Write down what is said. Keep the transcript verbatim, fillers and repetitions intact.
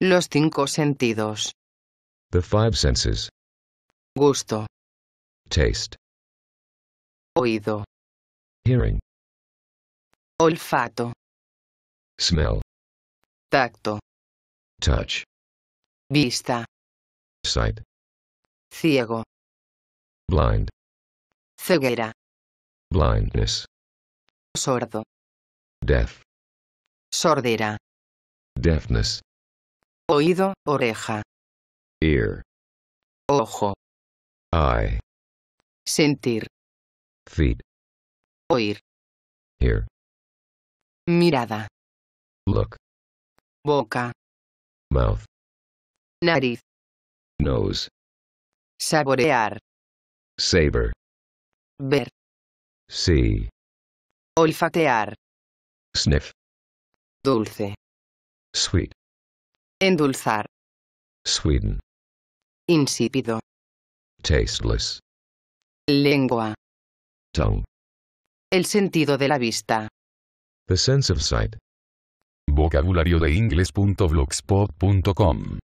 Los cinco sentidos. The five senses. Gusto. Taste. Oído. Hearing. Olfato. Smell. Tacto. Touch. Vista. Sight. Ciego. Blind. Ceguera. Blindness. Sordo. Deaf. Sordera. Deafness. Oído, oreja. Ear. Ojo. Eye. Sentir. Feet. Oír. Hear. Mirada. Look. Boca. Mouth. Nariz. Nose. Saborear. Savor. Ver. See. Olfatear. Sniff. Dulce. Sweet. Endulzar. Sweeten. Insípido. Tasteless. Lengua. Tongue. El sentido de la vista. The sense of sight. Vocabulario de inglés punto blogspot punto com